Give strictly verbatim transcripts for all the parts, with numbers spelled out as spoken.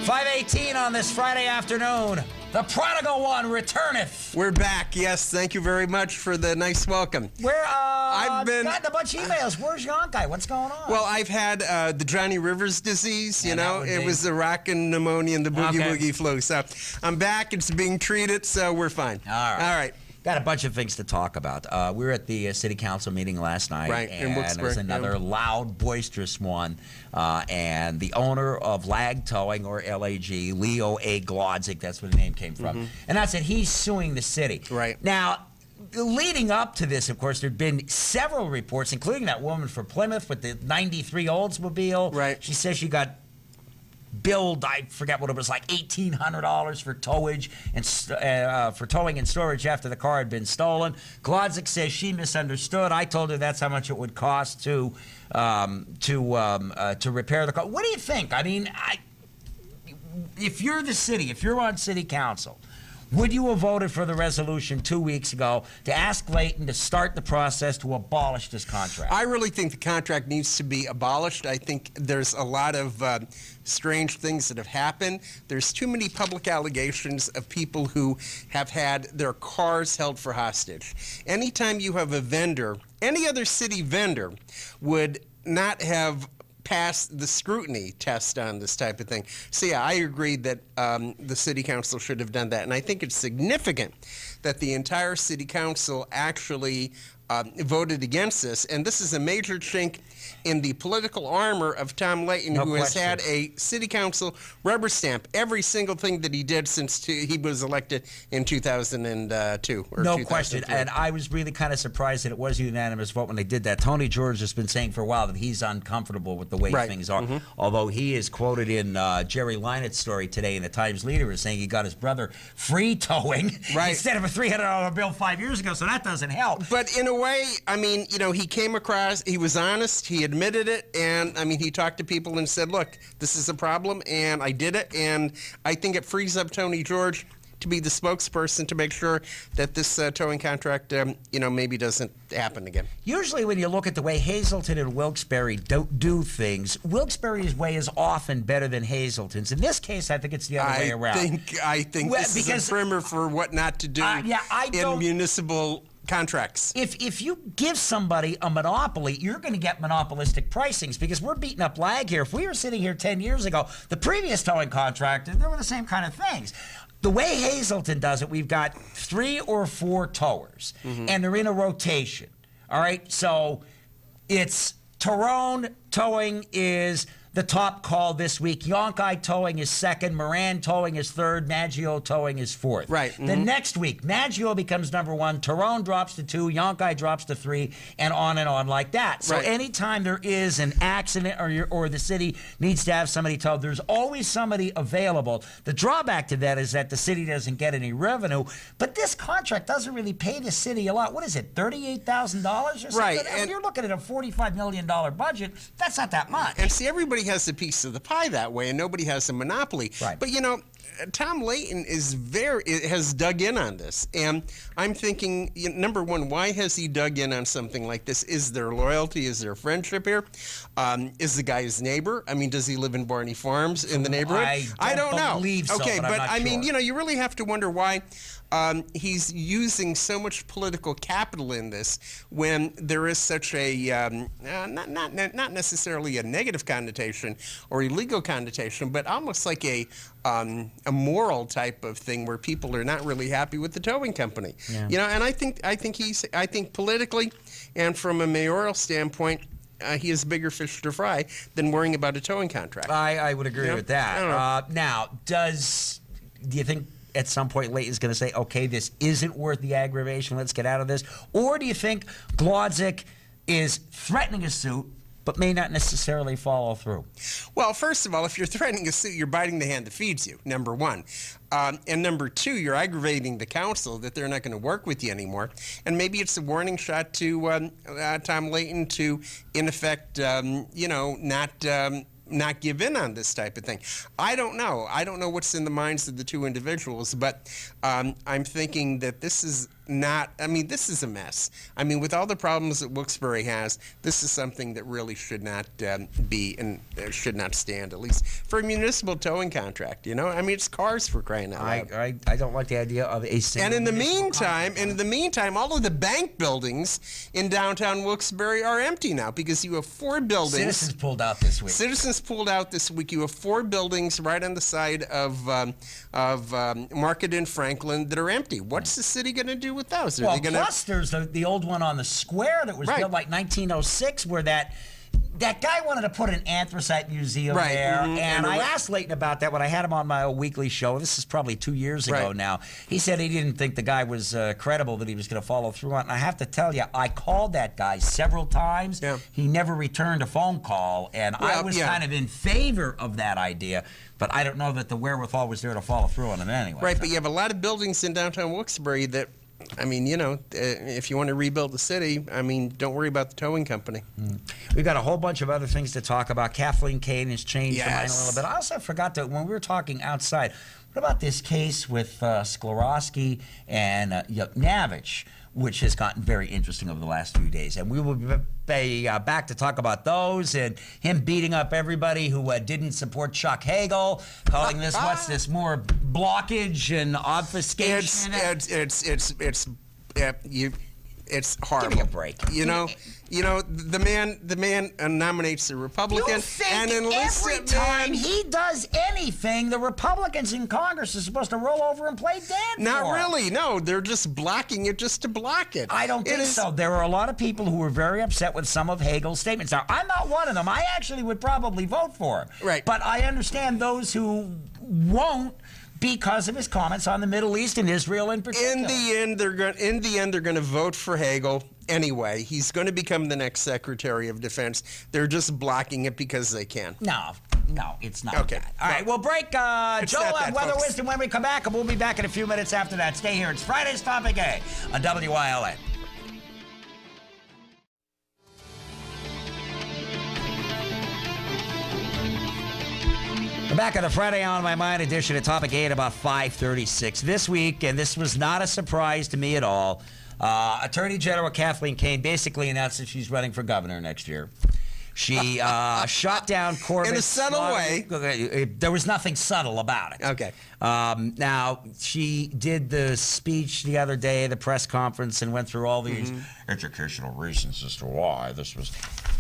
five eighteen on this Friday afternoon. The prodigal one returneth. We're back. Yes, thank you very much for the nice welcome. We're, uh, I've been gotten a bunch of emails. Where's Yonkai? What's going on? Well, I've had uh, the Johnny Rivers disease, you Yeah, that know. would It be- was the rockin' pneumonia and the boogie Okay. woogie flu. So I'm back. It's being treated, so we're fine. All right. All right. Got a bunch of things to talk about. Uh, we were at the uh, city council meeting last night, Right, in and Wilkes-Barre, there was another yeah. loud, boisterous one. Uh, and the owner of Lag Towing, or L A G, Leo A. Glodzik, that's where the name came from, Mm-hmm. and that's it. He's suing the city. Right. Now, leading up to this, of course, there have been several reports, including that woman from Plymouth with the ninety-three Oldsmobile. Right. She says she got billed, I forget what it was, like eighteen hundred dollars for towage and st- uh, for towing and storage after the car had been stolen. Glodzik says she misunderstood. I told her that's how much it would cost to um, to um, uh, to repair the car. What do you think? I mean, I, if you're the city, if you're on city council, would you have voted for the resolution two weeks ago to ask Layton to start the process to abolish this contract? I really think the contract needs to be abolished. I think there's a lot of uh, strange things that have happened. There's too many public allegations of people who have had their cars held for hostage. Anytime you have a vendor, any other city vendor would not have passed the scrutiny test on this type of thing. So yeah, I agree that um, the city council should have done that, and I think it's significant that the entire city council actually um, voted against this, and this is a major chink in the political armor of Tom Layton, No who question. has had a city council rubber stamp every single thing that he did since t- he was elected in two thousand two. Or No two thousand three. question. And I was really kind of surprised that it was a unanimous vote when they did that. Tony George has been saying for a while that he's uncomfortable with the way Right. things are. Mm-hmm. Although he is quoted in uh, Jerry Lynett's story today in the Times Leader as saying he got his brother free towing Right. instead of a three hundred dollar bill five years ago. So that doesn't help. But in a way, I mean, you know, he came across, he was honest, he admitted it, and, I mean, he talked to people and said, look, this is a problem, and I did it, and I think it frees up Tony George to be the spokesperson to make sure that this uh, towing contract, um, you know, maybe doesn't happen again. Usually when you look at the way Hazelton and Wilkes-Barre do, do things, Wilkes-Barre's way is often better than Hazelton's. In this case, I think it's the other I way around. think I think Well, this because- is a primer for what not to do Uh, yeah, I in don't- municipal contracts. If if you give somebody a monopoly, you're going to get monopolistic pricings because we're beating up Lag here. If we were sitting here ten years ago, the previous towing contractor, they were the same kind of things. The way Hazelton does it, we've got three or four towers, Mm-hmm. and they're in a rotation. All right, so it's Tyrone Towing is the top call this week. Yonkai Towing is second. Moran Towing is third. Maggio Towing is fourth. Right. The Mhm. next week, Maggio becomes number one. Tyrone drops to two. Yonkai drops to three, and on and on like that. So Right. anytime there is an accident or you're, or the city needs to have somebody towed, there's always somebody available. The drawback to that is that the city doesn't get any revenue. But this contract doesn't really pay the city a lot. What is it, thirty-eight thousand dollars or something? Right, When and- you're looking at a forty-five million dollars budget. That's not that much. And see, everybody has a piece of the pie that way, and nobody has a monopoly. Right. But you know, Tom Layton is very has dug in on this, and I'm thinking, you know, number one, why has he dug in on something like this? Is there loyalty? Is there friendship here? Um, is the guy his neighbor? I mean, does he live in Barney Farms in the neighborhood? I don't know. believe so, Okay, but I'm not I mean, sure. you know, you really have to wonder why. Um, he's using so much political capital in this when there is such a um, uh, not not not necessarily a negative connotation or illegal connotation, but almost like a um, a moral type of thing where people are not really happy with the towing company. Yeah. You know, and I think I think he's I think politically and from a mayoral standpoint. Uh, he has bigger fish to fry than worrying about a towing contract. I, I would agree Yeah, with that. I don't know. Uh, now, does do you think at some point Layton's going to say, okay, this isn't worth the aggravation, let's get out of this? Or do you think Glodzik is threatening a suit but may not necessarily follow through? Well, first of all, if you're threatening a suit, you're biting the hand that feeds you, number one. Um, and number two, you're aggravating the council that they're not going to work with you anymore. And maybe it's a warning shot to um, uh, Tom Layton to, in effect, um, you know, not um, not give in on this type of thing. I don't know. I don't know what's in the minds of the two individuals, but um, I'm thinking that this is not, I mean, this is a mess. I mean, with all the problems that Wilkes-Barre has, this is something that really should not um, be and uh, should not stand, at least for a municipal towing contract, you know? I mean, it's cars for crying out I, loud. I, I don't like the idea of a single And in the municipal meantime, contract. and in the meantime, all of the bank buildings in downtown Wilkes-Barre are empty now because you have four buildings. Citizens pulled out this week. Citizens pulled out this week. You have four buildings right on the side of um, of um, Market and Franklin that are empty. What's the city going to do with those? Are Well, they gonna... plus there's the, the old one on the square that was Right. built like nineteen oh six, where that that guy wanted to put an anthracite museum Right, there, mhm, and and I a- asked Leighton about that when I had him on my old weekly show. This is probably two years ago Right. now. He said he didn't think the guy was uh, credible, that he was going to follow through on it. And I have to tell you, I called that guy several times. Yeah. He never returned a phone call, and I Well, was yeah. kind of in favor of that idea, but I don't know that the wherewithal was there to follow through on it anyway. Right, but you have a lot of buildings in downtown Wilkes-Barre that, I mean, you know, uh, if you want to rebuild the city, I mean, don't worry about the towing company. We've got a whole bunch of other things to talk about. Kathleen Kane has changed her mind a Yes. little bit. I also forgot that when we were talking outside, what about this case with uh, Sklarowski and uh, Yuknavich, which has gotten very interesting over the last few days. And we will be be, uh, back to talk about those and him beating up everybody who uh, didn't support Chuck Hagel, calling this, what's this, more blockage and obfuscation. It's, it's, it's, it's, it's, uh, you, it's horrible. Give me a break. You know, you know, the man, the man uh, nominates a Republican, You think and enlists every it, time man. he does anything, the Republicans in Congress are supposed to roll over and play dead Not for him? really. No, they're just blocking it just to block it. I don't It think is- so. There are a lot of people who were very upset with some of Hagel's statements. Now, I'm not one of them. I actually would probably vote for him. Right. But I understand those who won't because of his comments on the Middle East and Israel in particular. In the end, they're going. In the end, they're going to vote for Hagel anyway. He's going to become the next Secretary of Defense. They're just blocking it because they can. No, no, it's not Okay. that. All right, we'll break. Uh, It's Joe not on that, Weather folks. Wisdom when we come back, and we'll be back in a few minutes after that. Stay here. It's Friday's Topic A on W I L N. We're back on the Friday On My Mind edition of Topic eight about five thirty-six. This week, and this was not a surprise to me at all, uh, Attorney General Kathleen Kane basically announced that she's running for governor next year. She uh, shot down Corbett. In a subtle way. There was nothing subtle about it. Okay. Um, now, she did the speech the other day, the press conference, and went through all these educational reasons as to why this was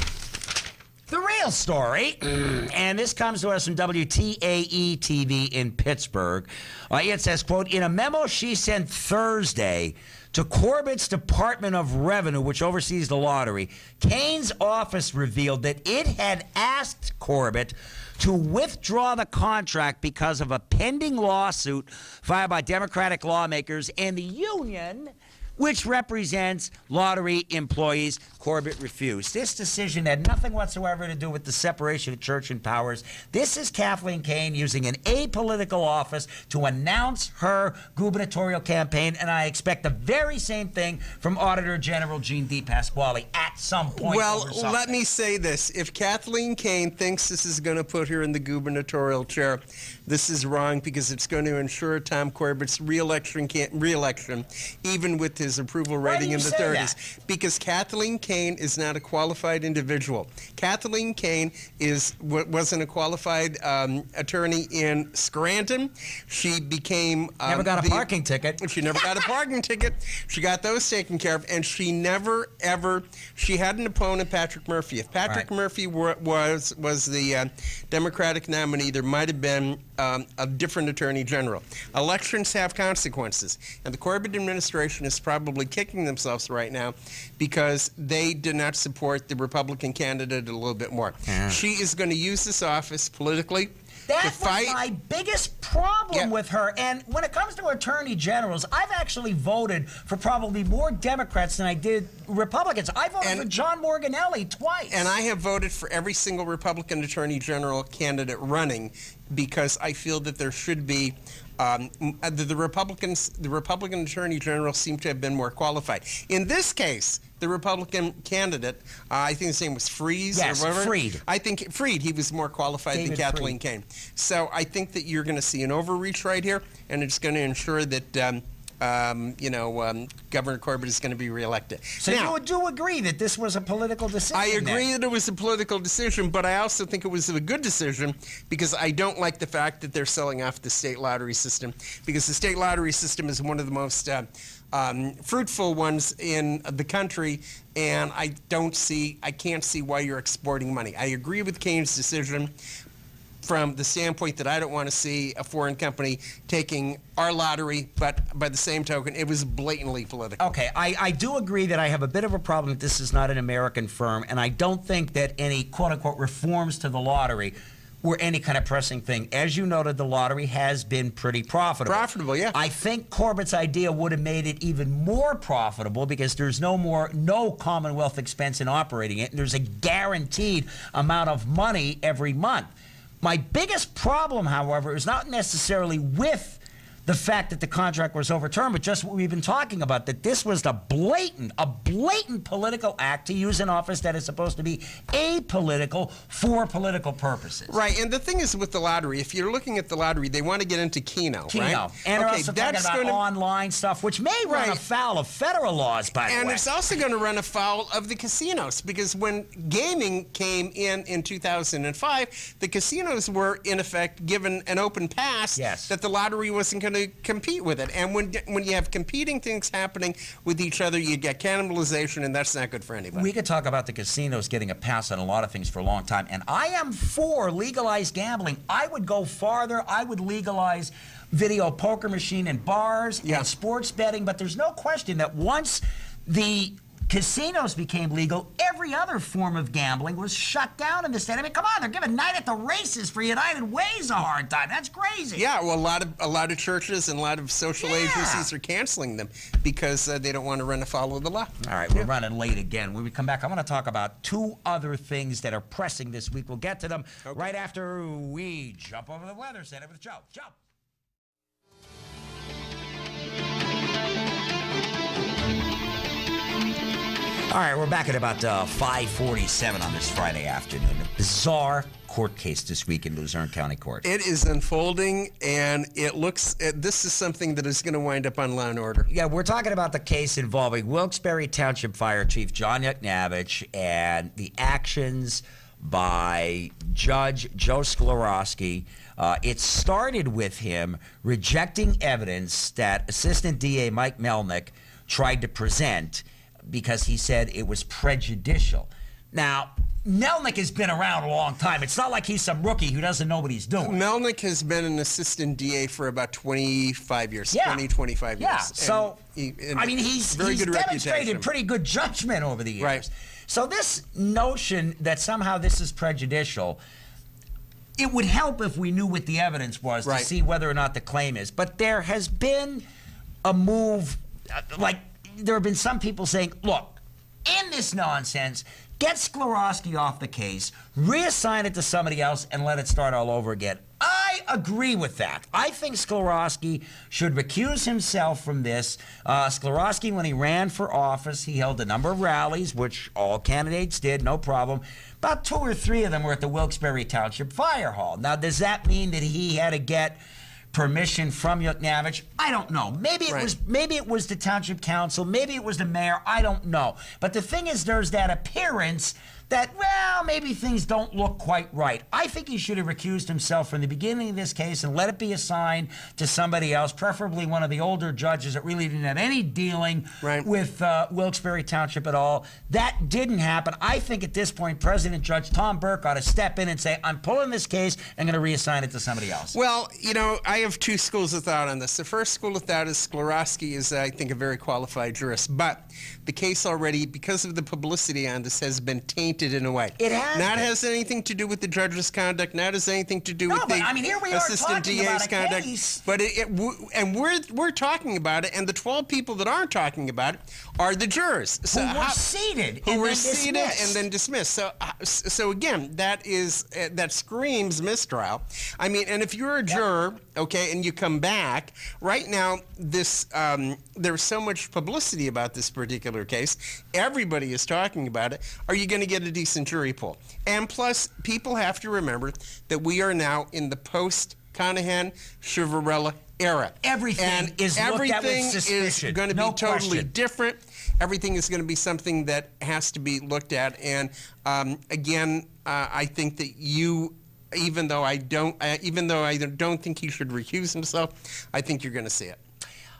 the real story. And this comes to us from W T A E T V in Pittsburgh. Uh, it says, quote, in a memo she sent Thursday to Corbett's Department of Revenue, which oversees the lottery, Kane's office revealed that it had asked Corbett to withdraw the contract because of a pending lawsuit filed by Democratic lawmakers and the union, which represents lottery employees. Corbett refused. This decision had nothing whatsoever to do with the separation of church and powers. This is Kathleen Kane using an apolitical office to announce her gubernatorial campaign, and I expect the very same thing from Auditor General Gene DePasquale at some point. Well, over something. let me say this. If Kathleen Kane thinks this is going to put her in the gubernatorial chair, this is wrong because it's going to ensure Tom Corbett's reelection, can reelection even with his approval Why do rating you in the say thirties. that? Because Kathleen Kane is not a qualified individual. Kathleen Kane is wa- wasn't a qualified um, attorney in Scranton. She became... Um, Never got a the- parking ticket. She never got a parking ticket. She got those taken care of, and she never ever. She had an opponent, Patrick Murphy. If Patrick Right. Murphy were, was was the uh, Democratic nominee, there might have been um, a different attorney general. Elections have consequences, and the Corbett administration is probably kicking themselves right now because they did not support the Republican candidate a little bit more. Yeah. She is going to use this office politically. That to was fight. my biggest problem Yeah. with her. And when it comes to attorney generals, I've actually voted for probably more Democrats than I did Republicans. I voted And- for John Morganelli twice. And I have voted for every single Republican Attorney General candidate running because I feel that there should be um, the, the Republicans, the Republican Attorney General seem to have been more qualified. In this case, the Republican candidate. Uh, I think his name was Freeze Yes, or whatever. Freed. I think Freed. He was more qualified David than Kathleen Kane. So I think that you're going to see an overreach right here, and it's going to ensure that. Um, Um, you know, um, Governor Corbett is going to be reelected. So now, you do agree that this was a political decision? I agree then? that it was a political decision, but I also think it was a good decision because I don't like the fact that they're selling off the state lottery system, because the state lottery system is one of the most uh, um, fruitful ones in the country, and I don't see, I can't see why you're exporting money. I agree with Kane's decision from the standpoint that I don't want to see a foreign company taking our lottery, but by the same token, it was blatantly political. Okay, I, I do agree that I have a bit of a problem that this is not an American firm, and I don't think that any quote-unquote reforms to the lottery were any kind of pressing thing. As you noted, the lottery has been pretty profitable. Profitable, yeah. I think Corbett's idea would have made it even more profitable because there's no more, no Commonwealth expense in operating it, and there's a guaranteed amount of money every month. My biggest problem, however, is not necessarily with the fact that the contract was overturned, but just what we've been talking about, that this was a blatant, a blatant political act to use an office that is supposed to be apolitical for political purposes. Right, and the thing is with the lottery, if you're looking at the lottery, they want to get into Keno, Keno. right? And they're okay, also talking that's about gonna, online stuff, which may run Right. afoul of federal laws, by the and way. it's also going to run afoul of the casinos, because when gaming came in in two thousand five, the casinos were, in effect, given an open pass Yes. that the lottery wasn't going to compete with it. And when when you have competing things happening with each other, you get cannibalization, and that's not good for anybody. We could talk about the casinos getting a pass on a lot of things for a long time, and I am for legalized gambling. I would go farther. I would legalize video poker machine in bars Yeah. and sports betting, but there's no question that once the casinos became legal, every other form of gambling was shut down in the state. I mean, come on, they're giving Night at the Races for United Ways a hard time. That's crazy. Yeah, well, a lot of a lot of churches and a lot of social Yeah. agencies are canceling them because uh, they don't want to run afoul of the law. All right, we're running late again. When we come back, I want to talk about two other things that are pressing this week. We'll get to them Okay. right after we jump over the Weather Center with Joe. Jump. All right, we're back at about uh, five forty-seven on this Friday afternoon. A bizarre court case this week in Luzerne County Court. It is unfolding, and it looks. It, this is something that is going to wind up on Law and Order. Yeah, we're talking about the case involving Wilkes-Barre Township Fire Chief John Yuknavitch and the actions by Judge Joe Sklarowski. Uh, it started with him rejecting evidence that Assistant D A Mike Melnick tried to present because he said it was prejudicial. Now, Melnick has been around a long time. It's not like he's some rookie who doesn't know what he's doing. Melnick has been an assistant D A for about twenty-five years, Yeah. twenty, twenty-five years. Yeah, so, And he- and I mean, he's, very he's good demonstrated reputation. pretty good judgment over the years. Right. So this notion that somehow this is prejudicial, it would help if we knew what the evidence was Right. to see whether or not the claim is. But there has been a move, uh, like there have been some people saying, look, in this nonsense, get Sklarowski off the case, reassign it to somebody else, and let it start all over again. I agree with that. I think Sklarowski should recuse himself from this. Uh, Sklarowski, when he ran for office, he held a number of rallies, which all candidates did, no problem. About two or three of them were at the Wilkes-Barre Township Fire Hall. Now, does that mean that he had to get permission from Yuknavitch? I don't know. Maybe it Right. was maybe it was the township council, maybe it was the mayor, I don't know. But the thing is, there's that appearance that, well, maybe things don't look quite right. I think he should have recused himself from the beginning of this case and let it be assigned to somebody else, preferably one of the older judges that really didn't have any dealing Right. with uh, Wilkes-Barre Township at all. That didn't happen. I think at this point, President Judge Tom Burke ought to step in and say, I'm pulling this case, I'm going to reassign it to somebody else. Well, you know, I have two schools of thought on this. The first school of thought is Sklarowski is, I think, a very qualified jurist, but the case already, because of the publicity on this, has been tainted in a way. It has Not been. has anything to do with the judge's conduct, not has anything to do No, with but the I mean, here we are assistant talking D A's about a conduct. case. But it, it, w- and we're we're talking about it, and the twelve people that aren't talking about it are the jurors. So who were how- seated who and were then seated dismissed. and then dismissed. So, uh, s- so again, that is uh, that screams mistrial. I mean, and if you're a juror, okay, and you come back right now, this um, there's so much publicity about this particular particular case. Everybody is talking about it. Are you going to get a decent jury pool? And plus, people have to remember that we are now in the post-Conahan, Chiavarella era. Everything and is looked everything at with suspicion. is going to No be totally question. different. Everything is going to be something that has to be looked at. And um, again, uh, I think that you, even though I don't, uh, even though I don't think he should recuse himself, I think you're going to see it.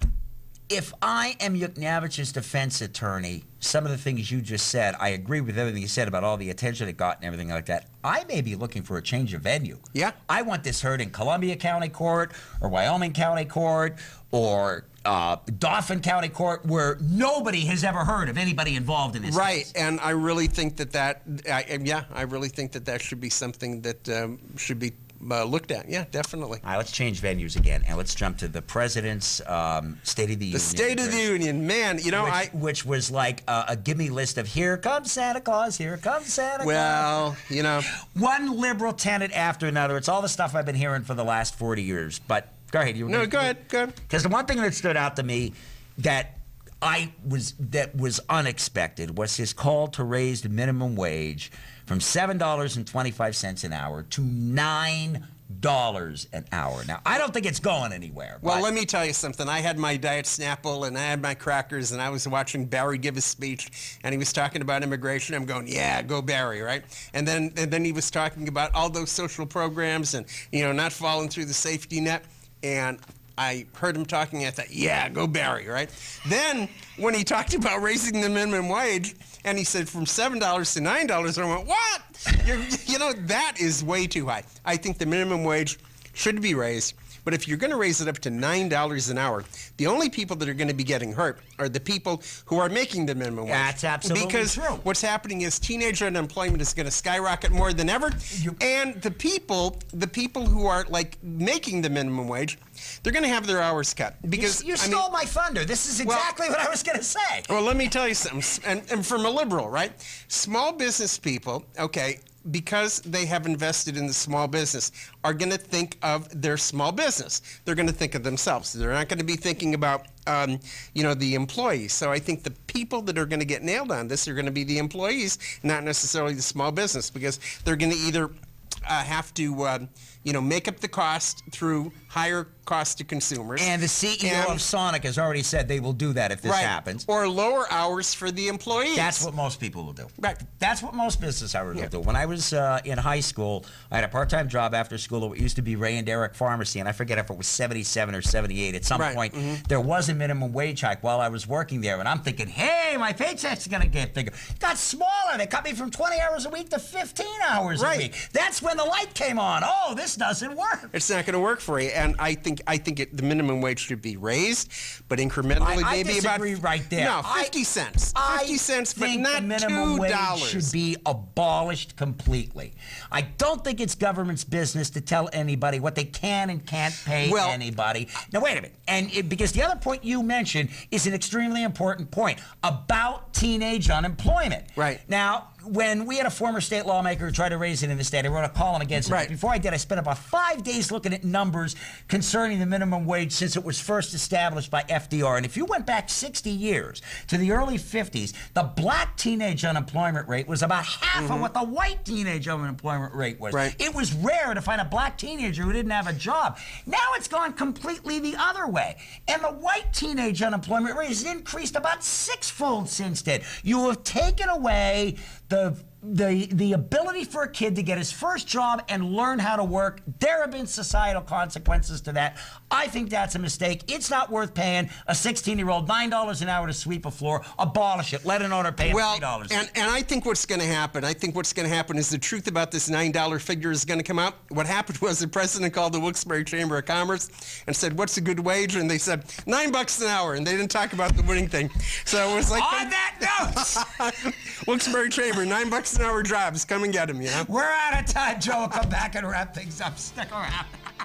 If I am Yuknavich's defense attorney, some of the things you just said, I agree with everything you said about all the attention it got and everything like that. I may be looking for a change of venue. Yeah. I want this heard in Columbia County Court or Wyoming County Court or uh, Dauphin County Court, where nobody has ever heard of anybody involved in this Right, case. and I really think that that, I, yeah, I really think that that should be something that um, should be uh, looked at. Yeah, definitely. All right, let's change venues again, and let's jump to the President's um, State of the Union. The State of the Union, man, you know, which, I... which was like a, a gimme list of here comes Santa Claus, here comes Santa Claus. Well, you know... One liberal tenant after another. It's all the stuff I've been hearing for the last forty years. But go ahead. You were No, gonna, go ahead, go ahead. Because the one thing that stood out to me that I was that was unexpected was his call to raise the minimum wage from seven dollars and twenty-five cents an hour to nine dollars an hour. Now, I don't think it's going anywhere. Well, but let me tell you something. I had my Diet Snapple and I had my crackers and I was watching Barry give his speech and he was talking about immigration. I'm going, yeah, go Barry, right? And then and then he was talking about all those social programs and, you know, not falling through the safety net. And I heard him talking, I thought, yeah, go Barry, right? Then when he talked about raising the minimum wage and he said from seven dollars to nine dollars, I went, what? You're, you know, that is way too high. I think the minimum wage should be raised. But if you're going to raise it up to nine dollars an hour, the only people that are going to be getting hurt are the people who are making the minimum wage. That's absolutely because true. Because what's happening is teenage unemployment is going to skyrocket more than ever. You- and the people, the people who are like making the minimum wage, they're going to have their hours cut. Because you, you I mean, stole my thunder. This is Well- exactly what I was going to say. well, let me tell you something. And, and from a liberal, right? Small business people, okay, because they have invested in the small business, are going to think of their small business. They're going to think of themselves. They're not going to be thinking about, um, you know, the employees. So I think the people that are going to get nailed on this are going to be the employees, not necessarily the small business, because they're going to either uh, have to, uh, you know, make up the cost through higher cost to consumers. And the C E O And- of Sonic has already said they will do that if this right, happens. or lower hours for the employees. That's what most people will do. Right. That's what most business owners Yeah. will do. When I was uh, in high school, I had a part-time job after school at what used to be Ray and Derrick Pharmacy, and I forget if it was seventy-seven or seventy-eight. At some Right, point, mhm. there was a minimum wage hike while I was working there, and I'm thinking, hey, my paycheck's going to get bigger. It got smaller. They cut me from twenty hours a week to fifteen hours Right. a week. That's when the light came on. Oh, this doesn't work. It's not going to work for you, and I think I think it, the minimum wage should be raised, but incrementally, I, I maybe about disagree right there. No, I- fifty cents, I fifty cents, but think not the minimum two wage dollars. should be abolished completely. I don't think it's government's business to tell anybody what they can and can't pay Well- anybody. Now wait a minute, and it, because the other point you mentioned is an extremely important point about teenage unemployment. Right. Now, when we had a former state lawmaker who tried to raise it in the state, I wrote a column against it. Right. Before I did, I spent about five days looking at numbers concerning the minimum wage since it was first established by F D R. And if you went back sixty years to the early fifties, the black teenage unemployment rate was about half of what the white teenage unemployment rate was. Right. It was rare to find a black teenager who didn't have a job. Now it's gone completely the other way. And the white teenage unemployment rate has increased about sixfold since then. You have taken away the the the ability for a kid to get his first job and learn how to work. There have been societal consequences to that. I think that's a mistake. It's not worth paying a sixteen-year-old nine dollars an hour to sweep a floor. Abolish it. Let an owner pay him Well, three dollars. and, and I think what's going to happen, I think what's going to happen is the truth about this nine dollar figure is going to come out. What happened was the president called the Wilkes-Barre Chamber of Commerce and said, what's a good wage? And they said, nine bucks an hour. And they didn't talk about the winning thing. So it was like... On that note, Wilkes-Barre Chamber, nine bucks an hour jobs. Come and get them, you know? we're out of time, Joe. We'll come back and wrap things up. Stick around.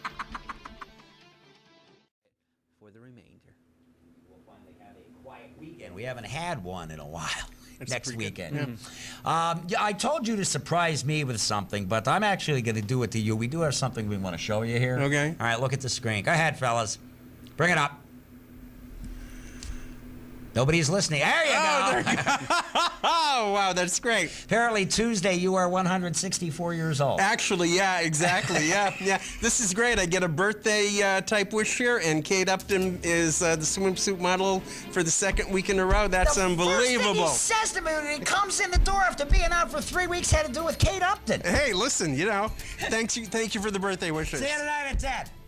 For the remainder, we'll finally have a quiet weekend. We haven't had one in a while. That's Next pretty good. weekend. Um, yeah, I told you to surprise me with something, but I'm actually going to do it to you. We do have something we want to show you here. Okay. All right, look at the screen. Go ahead, fellas. Bring it up. Nobody's listening. There you Oh, go. there you go. Oh, wow, that's great. Apparently Tuesday you are one hundred sixty-four years old. Actually, yeah, exactly. Yeah, yeah. This is great. I get a birthday uh, type wish here, and Kate Upton is uh, the swimsuit model for the second week in a row. That's the unbelievable. First thing he says to me when he comes in the door after being out for three weeks had to do with Kate Upton. Hey, listen, you know, thanks you, thank you for the birthday wishes. See you tonight at ten.